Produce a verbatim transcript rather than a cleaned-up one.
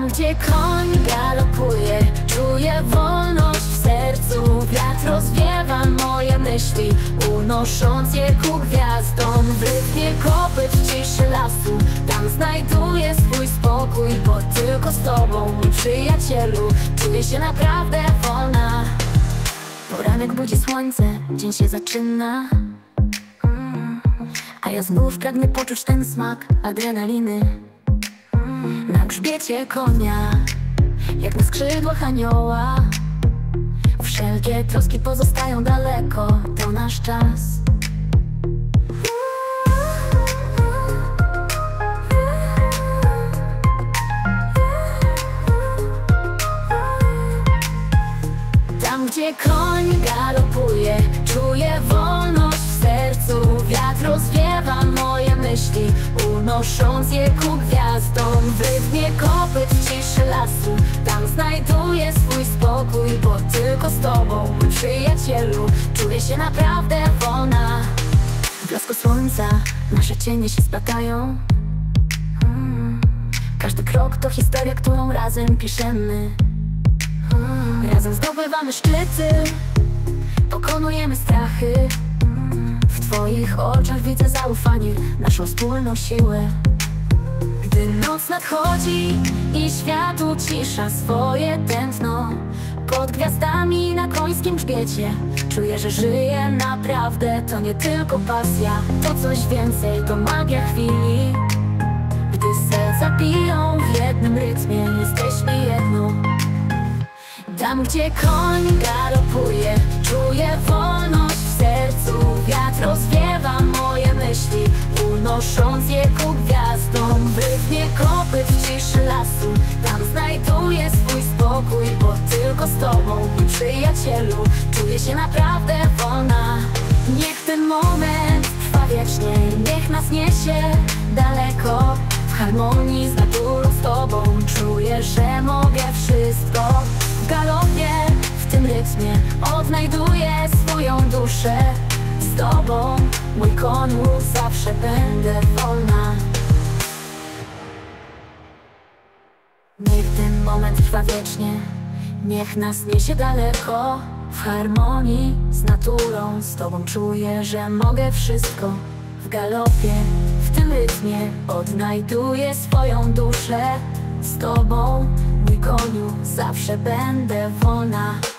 Tam, gdzie koń galopuje, czuję wolność w sercu. Wiatr rozwiewa moje myśli, unosząc je ku gwiazdom. W rytmie kopyt w ciszy lasu, tam znajduję swój spokój, bo tylko z tobą, mój przyjacielu, czuję się naprawdę wolna. Poranek budzi słońce, dzień się zaczyna, mm. a ja znów pragnę poczuć ten smak adrenaliny. Na grzbiecie konia, jak na skrzydłach anioła. Wszelkie troski pozostają daleko, to nasz czas. Tam, gdzie koń galopuje, czuję wolność w sercu. Wiatr rozwiewa moje myśli, unosząc je ku gwiazdom. W rytmie kopyt w ciszy lasu, tam znajduję swój spokój, bo tylko z tobą, mój przyjacielu, czuję się naprawdę wolna. W blasku słońca nasze cienie się splatają, hmm. Każdy krok to historia, którą razem piszemy, hmm. Razem zdobywamy szczyty, pokonujemy strachy, hmm. W twoich oczach widzę zaufanie, naszą wspólną siłę. Gdy noc nadchodzi i świat ucisza swoje tętno, pod gwiazdami na końskim grzbiecie czuję, że żyję naprawdę. To nie tylko pasja, to coś więcej, to magia chwili. Gdy serca biją w jednym rytmie, jesteśmy jedno. Tam, gdzie koń galopuje, czuję wolność w sercu. Wiatr rozwiewa moje myśli, unosząc je ku gwiazdom. W rytmie kopyt w ciszy lasu, tam znajduję swój spokój, bo tylko z tobą, mój przyjacielu, czuję się naprawdę wolna. Niech ten moment trwa wiecznie, niech nas niesie daleko. W harmonii z naturą, z tobą czuję, że mogę wszystko. W galopie, w tym rytmie odnajduję swoją duszę. Z tobą, mój koniu, zawsze będę wolna. Niech ten moment trwa wiecznie, niech nas niesie daleko. W harmonii z naturą, z tobą czuję, że mogę wszystko. W galopie, w tym rytmie odnajduję swoją duszę. Z tobą, mój koniu, zawsze będę wolna.